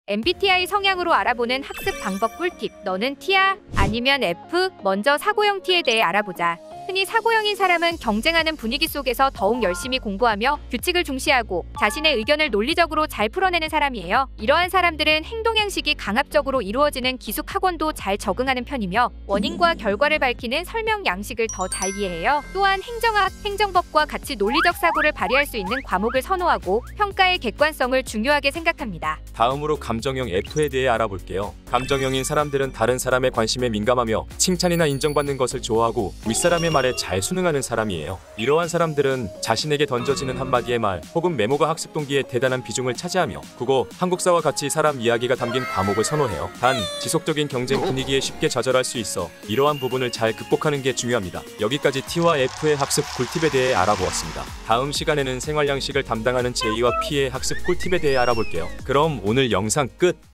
MBTI 성향으로 알아보는 학습 방법 꿀팁. 너는 T야? 아니면 F? 먼저 사고형 T에 대해 알아보자. 흔히 사고형인 사람은 경쟁하는 분위기 속에서 더욱 열심히 공부하며 규칙을 중시하고 자신의 의견을 논리적으로 잘 풀어내는 사람이에요. 이러한 사람들은 행동 양식이 강압적으로 이루어지는 기숙 학원도 잘 적응하는 편이며 원인과 결과를 밝히는 설명 양식을 더 잘 이해해요. 또한 행정학, 행정법과 같이 논리적 사고를 발휘할 수 있는 과목을 선호하고 평가의 객관성을 중요하게 생각합니다. 다음으로 감정형 F에 대해 알아볼게요. 감정형인 사람들은 다른 사람의 관심에 민감하며 칭찬이나 인정받는 것을 좋아하고 윗사람의 말에 잘 순응하는 사람이에요. 이러한 사람들은 자신에게 던져지는 한마디의 말 혹은 메모가 학습 동기에 대단한 비중을 차지하며 국어, 한국사와 같이 사람 이야기가 담긴 과목을 선호해요. 단, 지속적인 경쟁 분위기에 쉽게 좌절할 수 있어 이러한 부분을 잘 극복하는 게 중요합니다. 여기까지 T와 F의 학습 꿀팁에 대해 알아보았습니다. 다음 시간에는 생활 양식을 담당하는 J와 P의 학습 꿀팁에 대해 알아볼게요. 그럼 오늘 영상 끝!